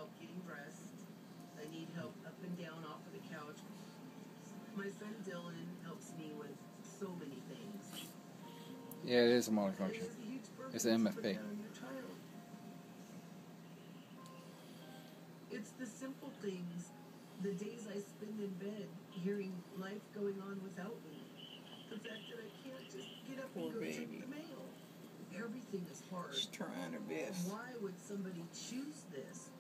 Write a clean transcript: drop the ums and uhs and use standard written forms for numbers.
help getting dressed. I need help up and down off of the couch. My son Dylan helps me with so many things. Yeah, it is a multifunction. It's an MFP. It's the simple things, the days I spend in bed, hearing life going on without me. The fact that I can't just get up and go check the mail. Everything is hard. She's trying her best. Why would somebody choose this?